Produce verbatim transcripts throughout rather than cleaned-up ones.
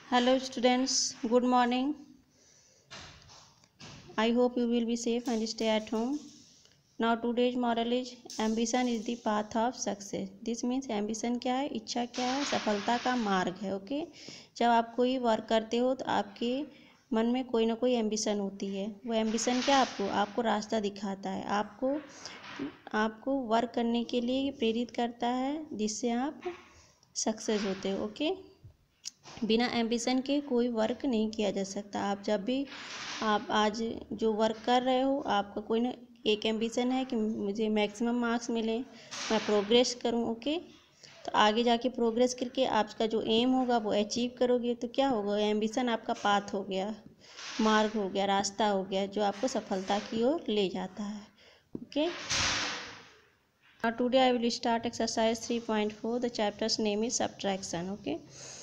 Hello students, good morning. I hope you will be safe and stay at home. Now today's moral is ambition is the path of success. This means ambition क्या है, इच्छा क्या है, सफलता का मार्ग है. Okay okay? जब आप कोई वर्क करते हो तो आपके मन में कोई ना कोई एम्बिशन होती है. वो एम्बिशन क्या आपको आपको रास्ता दिखाता है, आपको आपको वर्क करने के लिए प्रेरित करता है, जिससे आप सक्सेस होते हो. Okay okay? बिना एम्बिशन के कोई वर्क नहीं किया जा सकता. आप जब भी आप आज जो वर्क कर रहे हो, आपका कोई ना एक एम्बिशन है कि मुझे मैक्सिमम मार्क्स मिलें, मैं प्रोग्रेस करूं. ओके, तो आगे जाके प्रोग्रेस करके आपका जो एम होगा वो अचीव करोगे. तो क्या होगा, एम्बिशन आपका पाथ हो गया, मार्ग हो गया, रास्ता हो गया, जो आपको सफलता की ओर ले जाता है. Okay, now today I will start exercise three point four. The chapter's name is subtraction. Okay,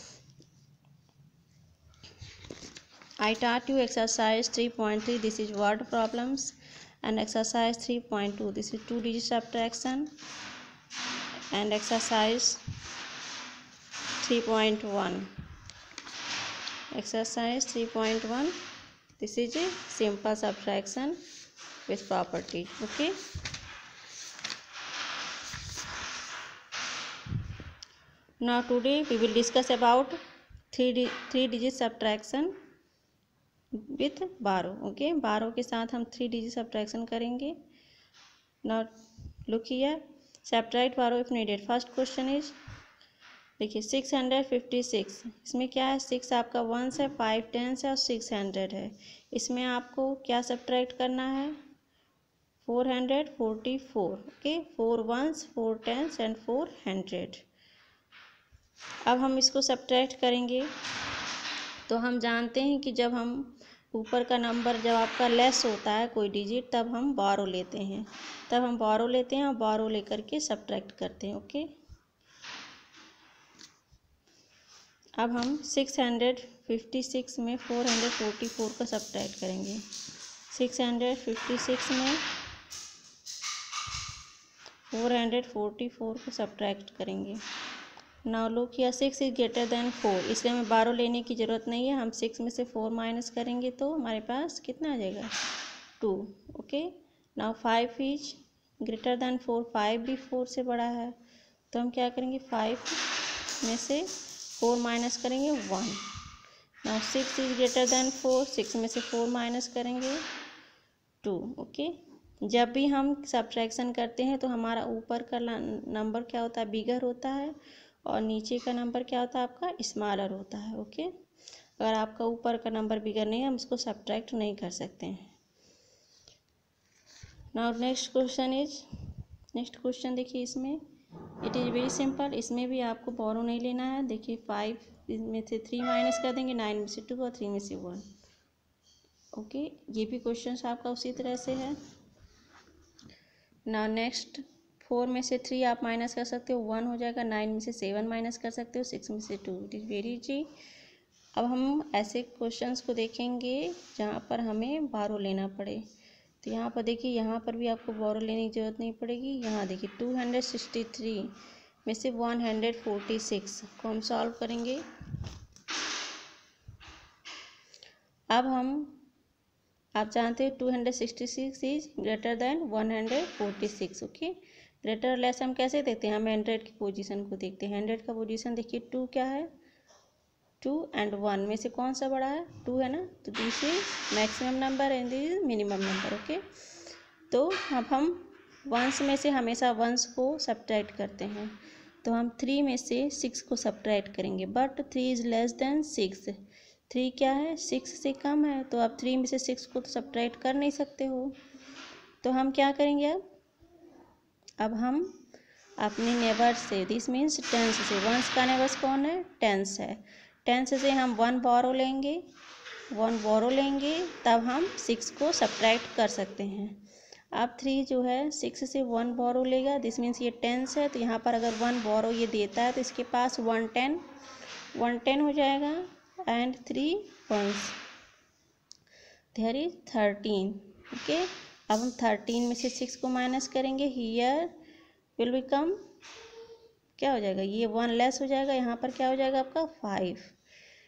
I taught you exercise three point three. This is word problems, and exercise three point two. This is two digit subtraction, and exercise three point one. Exercise three point one. This is a simple subtraction with properties. Okay. Now today we will discuss about three three digit subtraction with borrow. Okay, borrow के साथ हम three digit subtraction करेंगे. Not look here, subtract borrow if needed. First question is, देखिए six hundred fifty six. इसमें क्या है, six आपका once है, फाइव टेंस है और सिक्स हंड्रेड है. इसमें आपको क्या सब्ट्रैक्ट करना है, four hundred forty four. Okay, four ones, four tens and four hundred. अब हम इसको सब्ट्रैक्ट करेंगे तो हम जानते हैं कि जब हम ऊपर का नंबर जब आपका लेस होता है कोई डिजिट, तब हम बारो लेते हैं तब हम बारो लेते हैं और बारो लेकर के सब्ट्रैक्ट करते हैं. ओके, अब हम सिक्स हंड्रेड फिफ्टी सिक्स में फोर हंड्रेड फोर्टी फोर का सब्ट्रैक्ट करेंगे. सिक्स हंड्रेड फिफ्टी सिक्स में फोर हंड्रेड फोर्टी फोर को सब्ट्रैक्ट करेंगे. Now look here, six is greater than four, इसलिए हमें बारो लेने की ज़रूरत नहीं है. हम सिक्स में से फोर माइनस करेंगे तो हमारे पास कितना आ जाएगा, two. Okay, now five is greater than four, five भी फोर से बड़ा है, तो हम क्या करेंगे, फाइव में से फोर माइनस करेंगे, one. Now six is greater than four, six में से फोर माइनस करेंगे, टू. ओके, जब भी हम सब्ट्रैक्शन करते हैं तो हमारा ऊपर का नंबर क्या होता है, बिगर होता है, और नीचे का नंबर क्या होता है आपका, स्मॉलर होता है. ओके, अगर आपका ऊपर का नंबर बिगर नहीं है, हम इसको सब्ट्रैक्ट नहीं कर सकते हैं. Now next question is, next question देखिए, इसमें इट इज़ वेरी सिंपल. इसमें भी आपको बोरो नहीं लेना है. देखिए फाइव में से थ्री माइनस कर देंगे, नाइन में से टू और थ्री में से वन. ओके, ये भी क्वेश्चन आपका उसी तरह से है. नाउ नेक्स्ट, फोर में से थ्री आप माइनस कर सकते हो, वन हो जाएगा. नाइन में से सेवन माइनस कर सकते हो, सिक्स में से two. It is very easy. अब हम ऐसे क्वेश्चंस को देखेंगे जहाँ पर हमें बारो लेना पड़े. तो यहाँ पर देखिए, यहाँ पर भी आपको बारो लेने की ज़रूरत नहीं पड़ेगी. यहाँ देखिए टू हंड्रेड सिक्सटी थ्री में से वन हंड्रेड फोर्टी सिक्स को हम सॉल्व करेंगे. अब हम, आप जानते हो two hundred sixty six is greater than one hundred forty six. Okay, greater less हम कैसे देखते हैं, हम हंड्रेड की पोजीशन को देखते हैं. हंड्रेड का पोजीशन देखिए, टू क्या है, टू एंड वन में से कौन सा बड़ा है, टू है ना. तो this is maximum number and this is minimum number. Okay, तो अब हम वंस में से हमेशा वंस को सब्ट्रैक्ट करते हैं. तो हम थ्री में से सिक्स को सब्ट्रैक्ट करेंगे, but three is less than six. Three क्या है, सिक्स से कम है, तो आप थ्री में से सिक्स को तो सब्ट्रैक्ट कर नहीं सकते हो. तो हम क्या करेंगे, अब अब हम अपने नेबर से, दिस मीन्स टेंस से, वंस का नेबर्स कौन है, टेंस है. टेंस से हम वन बोरो लेंगे, वन बोरो लेंगे तब हम सिक्स को सब्ट्रैक्ट कर सकते हैं. अब थ्री जो है सिक्स से वन बोरो लेगा, दिस मीन्स ये टेंस है, तो यहाँ पर अगर वन बोरो ये देता है तो इसके पास वन टेन वन टेन हो जाएगा. And three ones, there is thirteen. Okay, अब हम थर्टीन में से सिक्स को माइनस करेंगे, हियर विल बिकम, क्या हो जाएगा, ये वन लेस हो जाएगा, यहाँ पर क्या हो जाएगा आपका फाइव.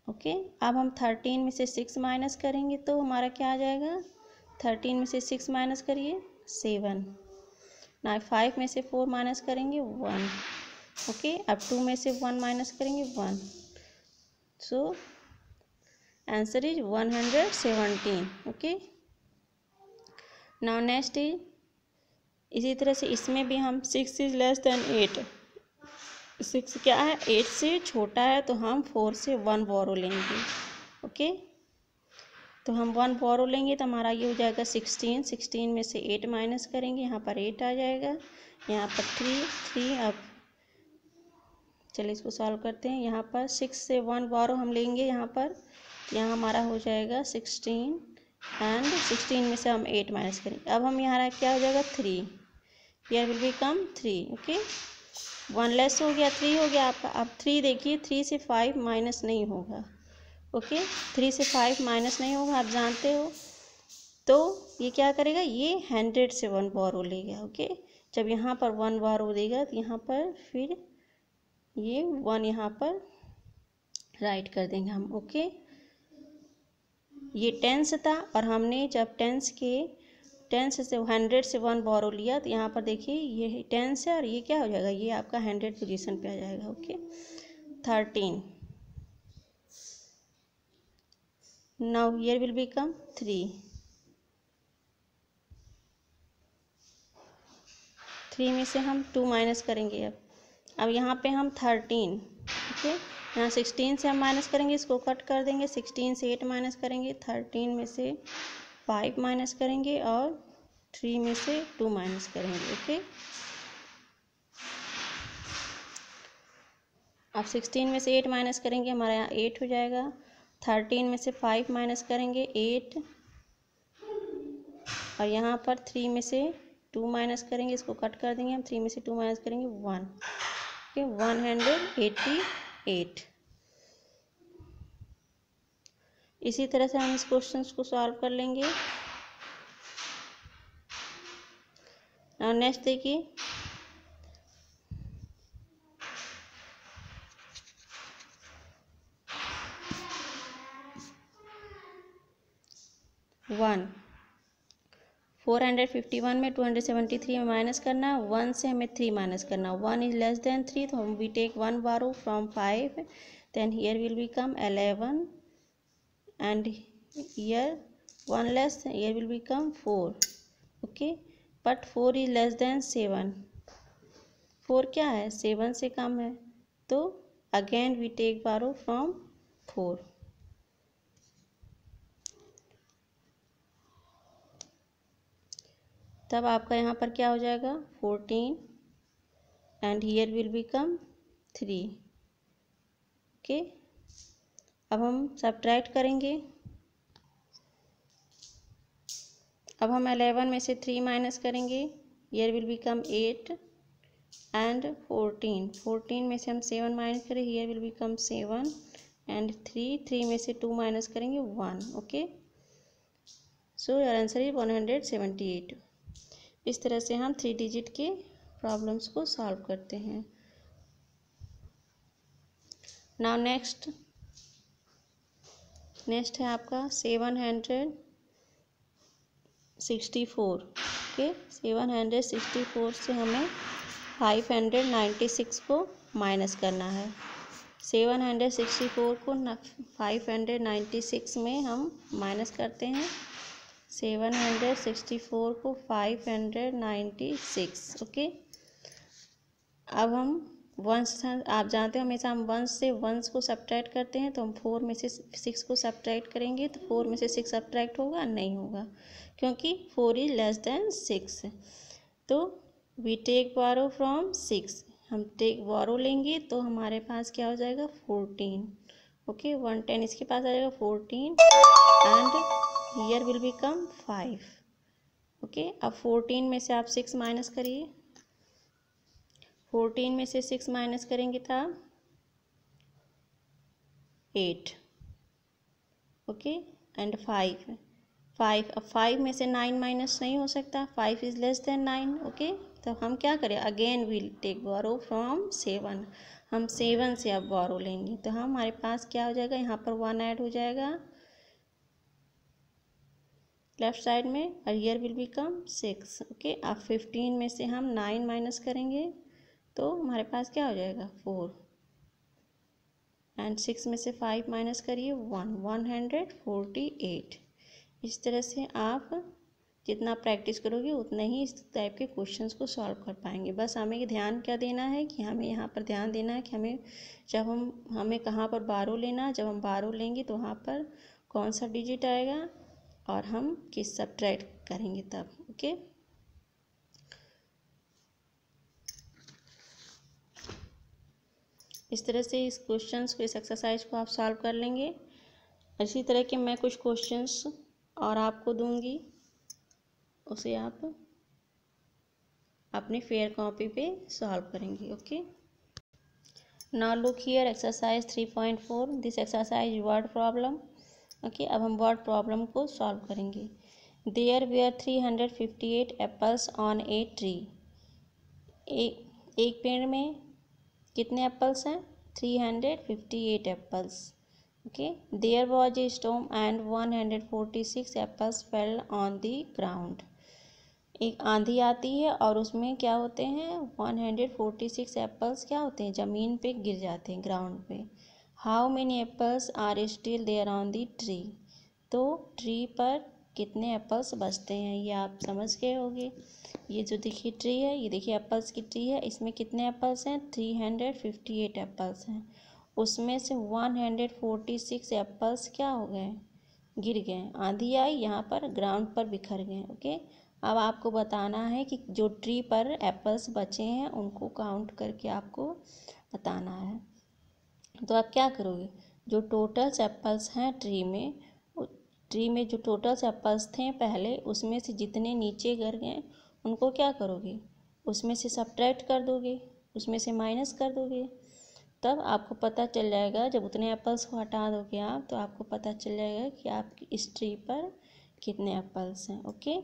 ओके। अब हम थर्टीन में से सिक्स माइनस करेंगे तो हमारा क्या आ जाएगा, थर्टीन में से सिक्स माइनस करिए सेवन, ना फाइव में से फोर माइनस करेंगे वन, ओके। अब टू में से वन माइनस करेंगे one, so answer is one hundred seventeen, okay. Now next is, इसी तरह से इसमें भी हम six is less than eight, six क्या है, एट से छोटा है, तो हम फोर से वन बोरो लेंगे, ओके। तो हम वन बोरो लेंगे तो हमारा ये हो जाएगा सिक्सटीन, सिक्सटीन में से एट माइनस करेंगे, यहाँ पर एट आ जाएगा, यहाँ पर थ्री, थ्री। अब चलिए इसको सॉल्व करते हैं। यहाँ पर सिक्स से वन बोरो हम लेंगे, यहाँ पर यहाँ हमारा हो जाएगा सिक्सटीन, एंड सिक्सटीन में से हम एट माइनस करेंगे। अब हम यहाँ क्या हो जाएगा, three, here will become three, okay. One less हो गया, थ्री हो गया आपका। अब थ्री देखिए, थ्री से फाइव माइनस नहीं होगा, ओके। थ्री से फाइव माइनस नहीं होगा, आप जानते हो। तो ये क्या करेगा, ये हंड्रेड से वन बोरो लेगा, ओके। जब यहाँ पर वन बोरो देगा तो यहाँ पर फिर ये वन यहाँ पर राइट कर देंगे हम, ओके। ये टेंस था और हमने जब टेंस के टेंस से हंड्रेड से वन बोरो लिया तो यहाँ पर देखिए ये टेंस है और ये क्या हो जाएगा, ये आपका हंड्रेड पोजीशन पे आ जाएगा, okay. Thirteen, now here will become three, three में से हम टू माइनस करेंगे। अब अब यहाँ पे हम थर्टीन, ओके, यहाँ सिक्सटीन से हम माइनस करेंगे, इसको कट कर देंगे, सिक्सटीन से एट माइनस करेंगे, थर्टीन में से फाइव माइनस करेंगे और थ्री में से टू माइनस करेंगे, ओके। अब सिक्सटीन में से एट माइनस करेंगे, हमारे यहाँ एट हो जाएगा, थर्टीन में से फाइव माइनस करेंगे एट, और यहाँ पर थ्री में से टू माइनस करेंगे, इसको कट कर देंगे हम, थ्री में से टू माइनस करेंगे one, okay, one hundred eighty eight. इसी तरह से हम इस क्वेश्चन को सॉल्व कर लेंगे। और नेक्स्ट देखिए, one, four hundred fifty one में टू हंड्रेड सेवेंटी थ्री में माइनस करना, वन से हमें थ्री माइनस करना, one is less than three, तो हम we take one borrow from five, then here will become eleven, and here one less, here will become four, okay. But four is less than seven, four क्या है, seven से कम है, तो again we take borrow from four, तब आपका यहाँ पर क्या हो जाएगा, fourteen, and here will become three, okay. अब हम सब्ट्रैक्ट करेंगे, अब हम एलेवन में से थ्री माइनस करेंगे, here will become eight, and fourteen, fourteen में से हम सेवन माइनस करें, here will become seven, and three, three में से टू माइनस करेंगे one, okay. So your answer is one hundred seventy eight. इस तरह से हम थ्री डिजिट के प्रॉब्लम्स को सॉल्व करते हैं। नाउ नेक्स्ट नेक्स्ट है आपका seven hundred sixty four, okay. Seven hundred sixty four से हमें फाइव हंड्रेड नाइन्टी सिक्स को माइनस करना है। सेवन हंड्रेड सिक्सटी फोर को फाइव हंड्रेड नाइन्टी सिक्स में हम माइनस करते हैं, सेवन हंड्रेड सिक्सटी फोर को five hundred ninety six, okay. अब हम वंस, आप जानते हो हमेशा हम वंस से वंस को सब्ट्रैक्ट करते हैं, तो हम फोर में से सिक्स को सब्ट्रैक्ट करेंगे तो फोर में से सिक्स सब्ट्रैक्ट होगा, नहीं होगा, क्योंकि four is less than six. तो we take borrow from six, हम टेक बोरो लेंगे तो हमारे पास क्या हो जाएगा, फोर्टीन, ओके। वन टेन इसके पास आ जाएगा fourteen, and here will become five, okay. अब फोर्टीन में से आप सिक्स माइनस करिए, फोर्टीन में से सिक्स माइनस करेंगे था eight, okay, and five, five, अब फाइव में से नाइन माइनस नहीं हो सकता, five is less than nine. Okay, तो हम क्या करें, again will take borrow from seven, हम सेवन से अब बोरो लेंगे। तो हम हमारे पास क्या हो जाएगा, यहाँ पर वन ऐड हो जाएगा लेफ्ट साइड में, और here will become six. Okay, अब फिफ्टीन में से हम नाइन माइनस करेंगे तो हमारे पास क्या हो जाएगा, फोर, एंड सिक्स में से फाइव माइनस करिए, one, one hundred forty eight. इस तरह से आप जितना प्रैक्टिस करोगे उतना ही इस टाइप के क्वेश्चंस को सॉल्व कर पाएंगे। बस हमें ध्यान क्या देना है कि हमें यहाँ पर ध्यान देना है कि हमें जब हम हमें कहाँ पर बारो लेना, जब हम बारो लेंगे तो वहाँ पर कौन सा डिजिट आएगा और हम किस सब्ट्रैक्ट करेंगे तब। ओके, इस तरह से इस क्वेश्चंस को, इस एक्सरसाइज को आप सॉल्व कर लेंगे। इसी तरह के मैं कुछ क्वेश्चंस और आपको दूंगी, उसे आप अपने फेयर कॉपी पे सॉल्व करेंगे। Okay, now look here exercise three point four, this exercise word problem. Okay, अब हम वर्ड प्रॉब्लम को सॉल्व करेंगे। There were three hundred fifty eight apples on a tree, एक एक पेड़ में कितने एप्पल्स हैं, three hundred fifty eight apples. Okay, there was a storm and one hundred forty six apples fell on the ground, एक आंधी आती है और उसमें क्या होते हैं, one hundred forty six apples क्या होते हैं, ज़मीन पे गिर जाते हैं, ग्राउंड पे। How many apples are still there on the tree, तो ट्री पर कितने एप्पल्स बचते हैं, ये आप समझ गए होंगे। ये जो देखिए ट्री है, ये देखिए एप्पल्स की ट्री है, इसमें कितने एप्पल्स हैं, three hundred fifty eight apples हैं, उसमें से one hundred forty six apples क्या हो गए, गिर गए, आंधी आई यहाँ पर ग्राउंड पर बिखर गए। ओके, अब आपको बताना है कि जो ट्री पर एप्पल्स बचे हैं उनको काउंट करके आपको बताना है। तो आप क्या करोगे, जो टोटल्स एप्पल्स हैं ट्री में, ट्री में जो टोटल्स एप्पल्स थे पहले, उसमें से जितने नीचे गिर गए उनको क्या करोगे, उसमें से सब्ट्रैक्ट कर दोगे, उसमें से माइनस कर दोगे, तब आपको पता चल जाएगा। जब उतने एप्पल्स को हटा दोगे आप, तो आपको पता चल जाएगा कि आपकी इस ट्री पर कितने एप्पल्स हैं। ओके,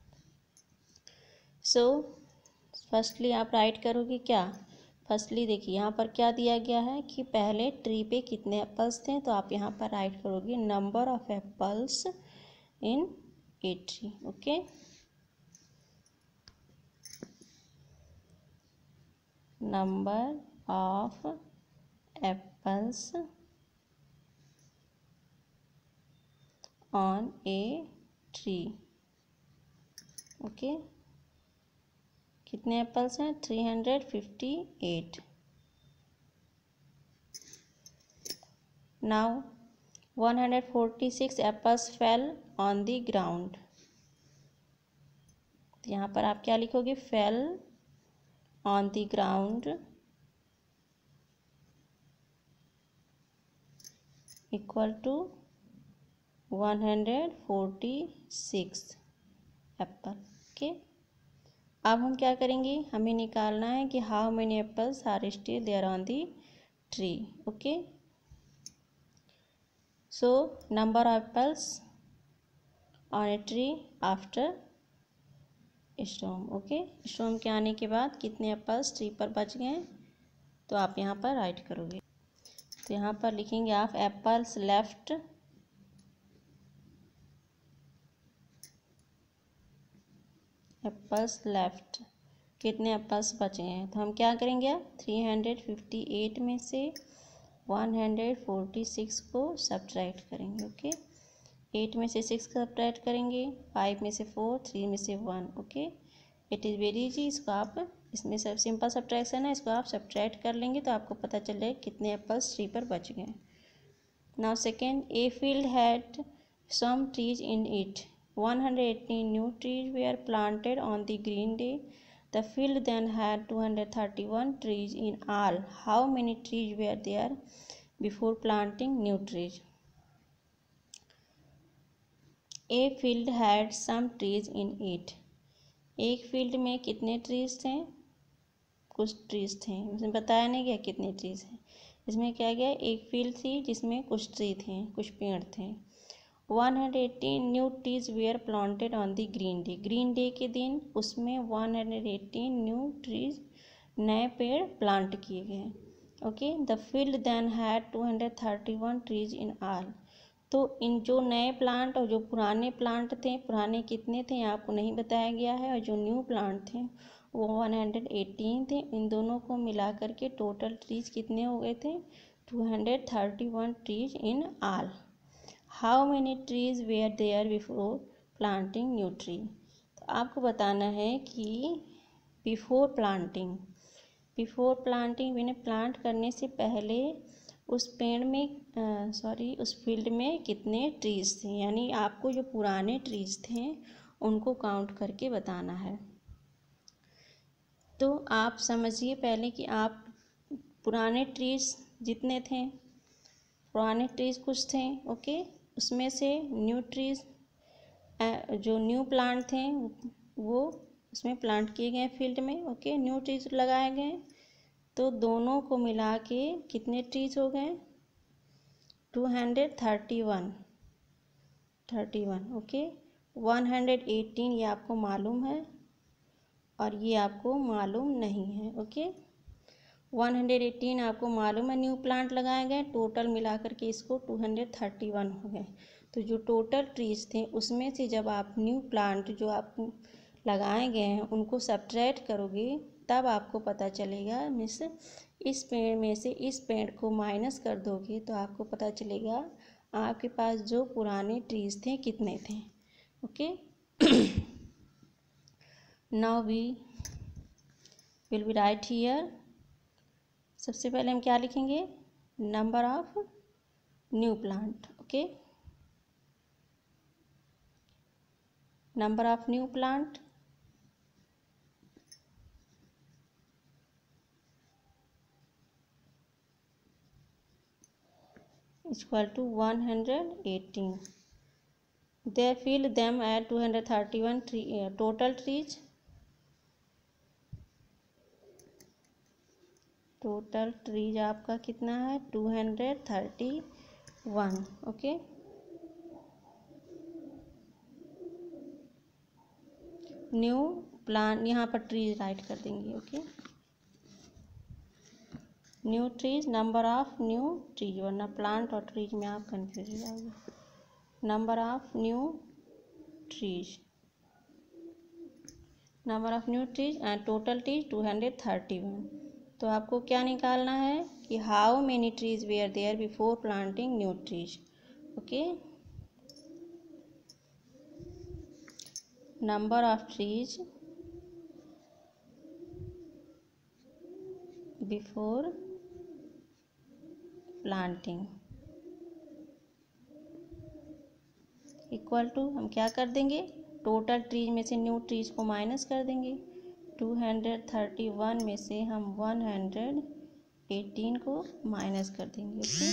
सो फर्स्टली आप राइट करोगे क्या, फर्स्टली देखिए यहाँ पर क्या दिया गया है कि पहले ट्री पे कितने एप्पल्स थे, तो आप यहाँ पर राइट करोगे number of apples in a tree. Okay, number of apples on a tree. Okay, कितने एप्पल्स हैं, three hundred fifty eight. Now one hundred forty six apples fell on the ground, तो यहाँ पर आप क्या लिखोगे, fell on the ground equal to one hundred forty six apple. Okay, अब हम क्या करेंगे, हमें निकालना है कि how many apples are still there on the tree. Okay, so number of apples on a tree after storm. Okay, storm के आने के बाद कितने एप्पल्स ट्री पर बच गए, तो आप यहाँ पर राइट करोगे। तो यहाँ पर लिखेंगे आप एप्पल्स लेफ्ट एप्पल्स लेफ्ट, कितने एप्पल्स बचे हैं, तो हम क्या करेंगे, थ्री हंड्रेड फिफ्टी एट में से वन हंड्रेड फोर्टी सिक्स को सब्ट्रैक्ट करेंगे। ओके, एट में से सिक्स सब्ट्रैक्ट करेंगे, फाइव में से फोर, थ्री में से one. Okay, it is very easy, इसको आप, इसमें सब सिंपल सब्ट्रैक्शन है, इसको आप सब्ट्रैक्ट कर लेंगे तो आपको पता चल जाएगा कितने एप्पल्स ट्री पर बच गए। Now second, a field had some trees in it, one hundred eighteen new trees were planted on the green day. The field then had two hundred thirty-one trees in all. How many trees were there before planting new trees? A field had some trees in it. एक field में कितने trees थे, कुछ trees थे, इसमें बताया नहीं गया कितने ट्रीज हैं। इसमें क्या गया, एक फील्ड थी जिसमें कुछ ट्री थे, कुछ पेड़ थे। One hundred eighteen new trees were planted on the green day. Green day के दिन उसमें one hundred eighteen new trees नए पेड़ प्लांट किए गए। Okay, the field then had two hundred thirty one trees in all. तो इन जो नए प्लांट और जो पुराने प्लांट थे, पुराने कितने थे आपको नहीं बताया गया है, और जो न्यू प्लांट थे वो वन हंड्रेड एटीन थे। इन दोनों को मिला करके टोटल ट्रीज कितने हो गए थे, two hundred thirty one trees in all. How many trees were there before planting new tree. तो आपको बताना है कि बिफोर प्लांटिंग, बिफोर प्लांटिंग यानी प्लांट करने से पहले उस पेड़ में सॉरी उस फील्ड में कितने ट्रीज थे, यानी आपको जो पुराने ट्रीज थे उनको काउंट करके बताना है। तो आप समझिए पहले कि आप पुराने ट्रीज जितने थे, पुराने ट्रीज कुछ थे, ओके, उसमें से न्यू ट्रीज जो न्यू प्लांट थे वो उसमें प्लांट किए गए फील्ड में। ओके, न्यू ट्रीज लगाए गए, तो दोनों को मिला के कितने ट्रीज हो गए, two hundred thirty one thirty one okay. One hundred eighteen ये आपको मालूम है और ये आपको मालूम नहीं है। ओके, वन हंड्रेड एटीन आपको मालूम है न्यू प्लांट लगाए गए, टोटल मिला करके इसको टू हंड्रेड थर्टी वन हो गए। तो जो टोटल ट्रीज थे उसमें से जब आप न्यू प्लांट जो आप लगाए गए हैं उनको सब्ट्रैक्ट करोगे तब आपको पता चलेगा, मिस इस पेड़ में से इस पेड़ को माइनस कर दोगे तो आपको पता चलेगा आपके पास जो पुराने ट्रीज थे कितने थे। Okay, now we will be right here. सबसे पहले हम क्या लिखेंगे, number of new plant. Okay, number of new plant equal to one hundred eighteen. They filled them at two hundred thirty-one tree, uh, total trees. Total trees आपका कितना है, two hundred thirty one. Okay, new plant यहाँ पर trees write कर देंगे। Okay, new trees, number of new trees, वरना plant और trees में आप कंफ्यूज हो जाओगे। Number of new trees, number of new trees and total trees two hundred thirty one. तो आपको क्या निकालना है कि how many trees were there before planting new trees. Okay, number of trees before planting equal to, हम क्या कर देंगे, टोटल ट्रीज में से न्यू ट्रीज को माइनस कर देंगे। टू हंड्रेड थर्टी वन में से हम वन हंड्रेड एटीन को माइनस कर देंगे। ओके,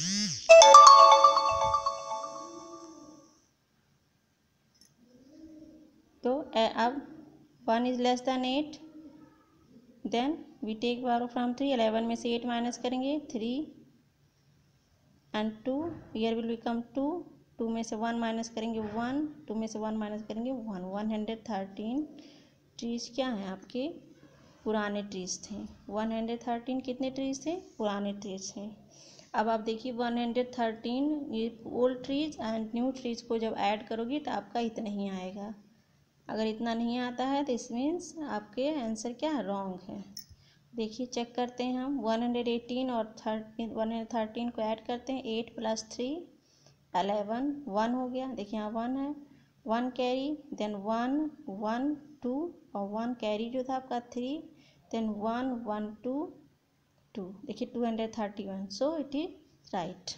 तो अब one is less than eight, then we take power from three, eleven में से एट माइनस करेंगे, three and two, here will become two, two में से वन माइनस करेंगे वन, टू में से वन माइनस करेंगे one. One hundred thirteen trees क्या हैं आपके पुराने ट्रीज थे। वन हंड्रेड थर्टीन कितने ट्रीज थे, पुराने ट्रीज थे। अब आप देखिए वन हंड्रेड थर्टीन ये old trees and new trees को जब ऐड करोगे तो आपका इतना ही आएगा। अगर इतना नहीं आता है तो इस मीन्स आपके आंसर क्या है, रॉन्ग है। देखिए चेक करते हैं हम, वन हंड्रेड एटीन और थर्टीन वन हंड्रेड थर्टीन को ऐड करते हैं, eight plus three eleven, one हो गया। देखिए यहाँ वन है, one carry, then one one two, और वन कैरी जो था आपका three, then one one two two. देखिए two hundred thirty one, so it is right.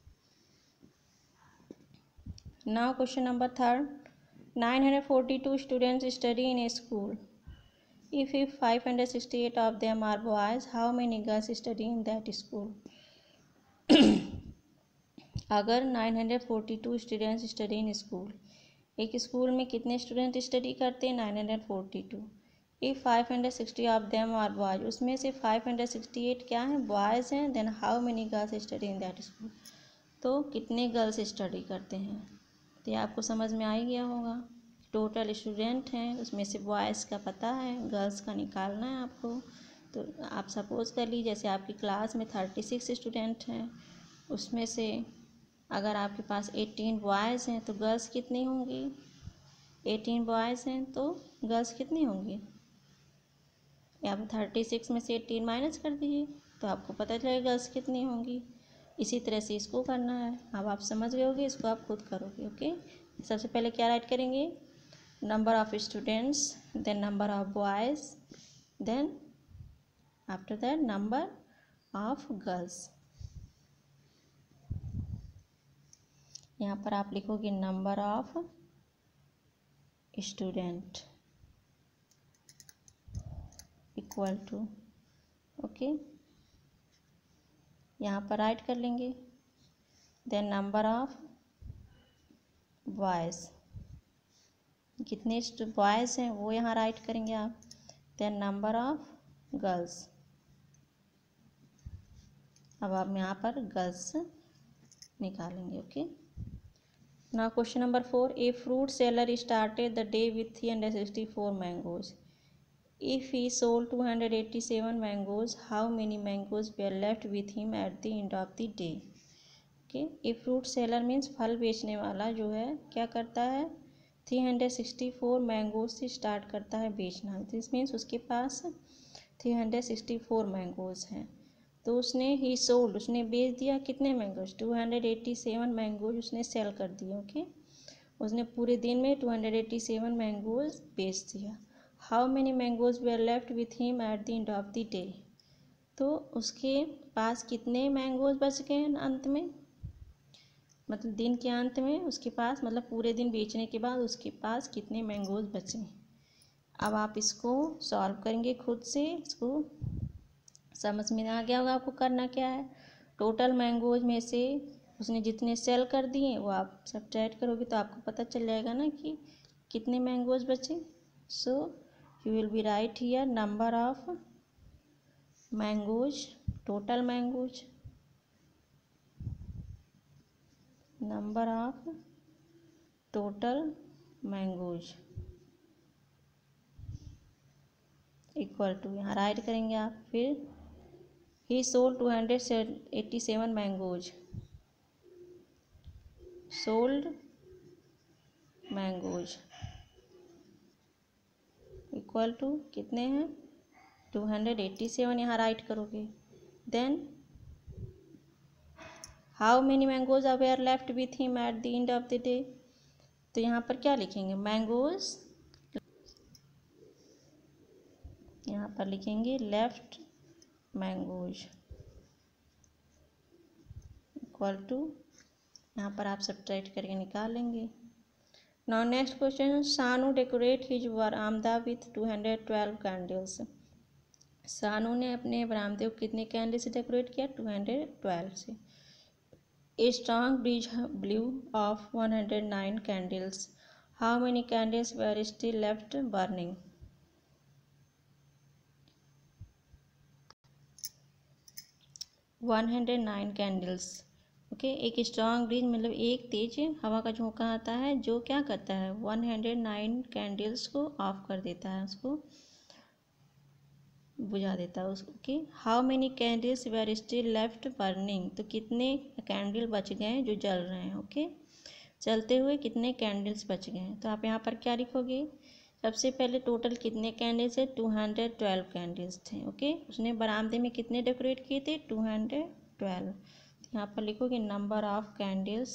Now question number third, nine hundred forty two students study in a school. If if five hundred sixty-eight of them are boys, how many girls study in that school? अगर nine hundred forty two students study in school, एक school में कितने student study करते हैं, nine hundred forty two. If five hundred sixty of them are boys, उसमें से five hundred sixty eight क्या हैं, बॉयज़ हैं, then how many girls study in that school, तो कितने गर्ल्स स्टडी करते हैं। तो ये आपको समझ में आ ही गया होगा। टोटल स्टूडेंट हैं उसमें से बॉयज़ का पता है, गर्ल्स का निकालना है आपको। तो आप सपोज़ कर लीजिए जैसे आपकी क्लास में थर्टी सिक्स स्टूडेंट हैं, उसमें से अगर आपके पास एटीन बॉयज़ हैं तो गर्ल्स कितनी होंगी? एटीन बॉयज़ हैं तो गर्ल्स कितनी होंगी? आप थर्टी सिक्स में से एटीन माइनस कर दीजिए तो आपको पता चलेगा गर्ल्स कितनी होंगी। इसी तरह से इसको करना है। अब आप समझ गए होगे, इसको आप खुद करोगे। ओके, सबसे पहले क्या राइट करेंगे? Number of students, then number of boys, then after that number of girls. यहाँ पर आप लिखोगे number of student equal to, okay, यहाँ पर राइट कर लेंगे। देन नंबर ऑफ बॉयज़, कितने बॉयज़ हैं वो यहाँ राइट करेंगे आप। देन नंबर ऑफ गर्ल्स, अब आप यहाँ पर गर्ल्स निकालेंगे। Okay, now question number four, a fruit seller started the day with three hundred sixty four mangoes. If he sold two hundred eighty-seven mangoes, how many mangoes were left with him at the end of the day? Okay, a fruit seller means फल बेचने वाला जो है क्या करता है? तीन सौ चौंसठ मैंगोज से स्टार्ट करता है बेचना। दिस मीन्स उसके पास तीन सौ चौंसठ मैंगोज हैं, तो उसने ही सोल्ड, उसने बेच दिया कितने मैंगोज? दो सौ सत्तासी मैंगोज उसने सेल कर दिए। ओके, उसने पूरे दिन में दो सौ सत्तासी मैंगोज बेच दिया। How many mangoes were left with him at the end of the day? तो उसके पास कितने मैंगोज बच गए अंत में, मतलब दिन के अंत में उसके पास, मतलब पूरे दिन बेचने के बाद उसके पास कितने मैंगोज बचे। अब आप इसको सॉल्व करेंगे खुद से। इसको समझ में आ गया होगा आपको करना क्या है। टोटल मैंगोज में से उसने जितने सेल कर दिए वो आप सब्ट्रैक्ट करोगे तो आपको पता चल जाएगा ना कि कितने मैंगोज बचे। So you will be write here number of mangoes, total mangoes, number of total mangoes equal to, यहाँ राइट करेंगे आप। फिर he sold two hundred eighty-seven mangoes, sold mangoes equal to कितने हैं? टू हंड्रेड एट्टी सेवन यहाँ write करोगे। Then how many mangoes are were left with him at the end of the day? तो यहाँ पर क्या लिखेंगे? मैंगोज, यहाँ पर लिखेंगे लेफ्ट मैंगोज इक्वल टू, यहाँ पर आप सब्ट्रैक्ट करके निकाल लेंगे। Now next question, Sanu decorate his veranda with two hundred twelve candles. सानू ने अपने बरामदे को कितने कैंडल से डेकोरेट किया? टू हंड्रेड ट्वेल्व से। A strong breeze blew off one hundred nine candles. How many candles were still left burning? one hundred nine candles. Okay, एक स्ट्रॉन्ग ब्रीज मतलब एक तेज हवा का झोंका आता है जो क्या करता है? वन हंड्रेड नाइन कैंडल्स को ऑफ कर देता है, उसको बुझा देता है उसको। Okay, how many candles were still left burning? तो कितने कैंडल बच गए जो जल रहे हैं। ओके, चलते हुए कितने कैंडल्स बच गए हैं? तो आप यहाँ पर क्या लिखोगे? सबसे पहले टोटल कितने कैंडल्स है? टू हंड्रेड ट्वेल्व कैंडल्स थे। ओके, उसने बरामदे में कितने डेकोरेट किए थे? Two hundred twelve. यहाँ पर लिखोगे number of candles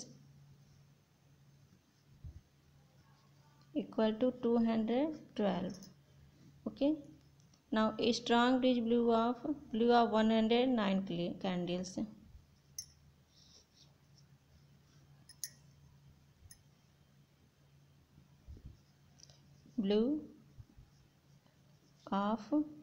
equal to two hundred twelve. Okay, now a strong breeze blew off blew off one hundred nine candles. Blew of